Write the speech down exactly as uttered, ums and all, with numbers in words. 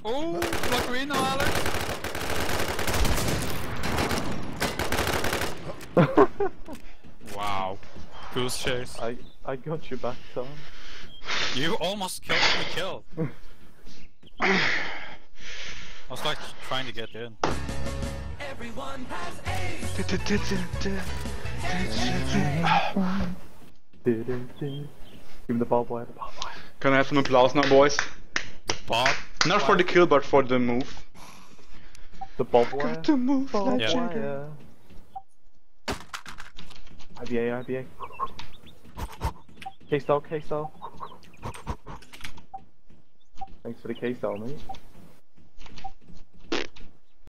Oh, block me now, Alex. Wow. Goose chase. I I got you back, Tom. You almost killed the kill. I was like trying to get in. Everyone has ace. Give me the ball boy, the ball boy. Can I have some applause now, boys? Bob? Not for the kill, but for the move. The ball boy. Got to move Ball like Yeah. Jagger. boy. I B A, I B A. K-style, K-style. Thanks for the K-style, mate.